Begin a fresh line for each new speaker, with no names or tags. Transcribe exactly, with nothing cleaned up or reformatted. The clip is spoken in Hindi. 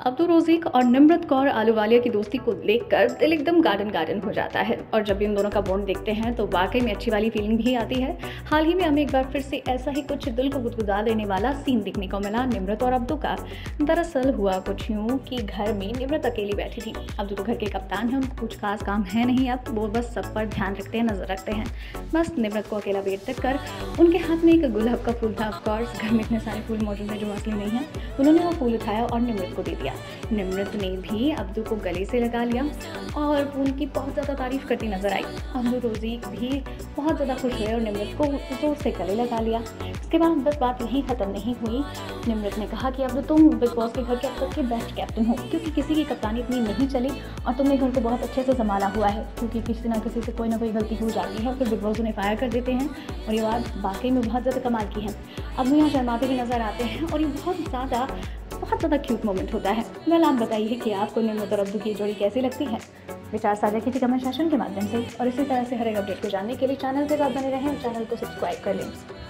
अब्दुल रोज़ीक और निम्रत कौर आहलूवालिया की दोस्ती को देखकर दिल एकदम गार्डन गार्डन हो जाता है और जब भी उन दोनों का बॉन्ड देखते हैं तो वाकई में अच्छी वाली फीलिंग भी आती है। हाल ही में हमें एक बार फिर से ऐसा ही कुछ दिल को गुदगुदा देने वाला सीन देखने को मिला निम्रत और अब्दू का। दरअसल हुआ कुछ यूँ कि घर में निम्रत अकेली बैठी थी। अब्दू तो घर के कप्तान हैं, उनको कुछ खास काम है नहीं, अब वो बस सब पर ध्यान रखते हैं, नजर रखते हैं। बस निम्रत को अकेला वेट तक कर उनके हाथ में एक गुलाब का फूल था। ऑफकोर्स घर में इतने सारे फूल मौजूद हैं जो असली नहीं है। उन्होंने वो फूल उठाया और निम्रत को दे दिया। निम्रत ने भी अब्दू को गले से लगा लिया और फूल की बहुत ज़्यादा तारीफ करती नजर आई। अब्दुल रोज़ीक भी बहुत ज़्यादा खुश हुए और निम्रत को जोर से गले लगा लिया। इसके बाद बस बात यहीं ख़त्म नहीं हुई। निम्रत ने कहा कि अब तुम बिग बॉस के घर के अब तक के बेस्ट कैप्टन हो, क्योंकि किसी की कप्तानी इतनी नहीं चली और तुमने घर को बहुत अच्छे से संभाला हुआ है। क्योंकि किसी ना किसी से कोई ना कोई गलती हो जाती है, फिर बिग बॉस उन्हें फायर कर देते हैं और ये बात वाकई में बहुत ज़्यादा कमाल की है। अब यहाँ शर्माते भी नजर आते हैं और ये बहुत ज़्यादा बहुत ज़्यादा क्यूट मोमेंट होता है। वेल, आप बताइए कि आपको निम्रत और अब्दू की जोड़ी कैसी लगती है। विचार साझा कीजिए कमेंट सेक्शन के माध्यम से और इसी तरह से हर एक अपडेट को जानने के लिए चैनल के साथ बने रहें और चैनल को सब्सक्राइब कर लें।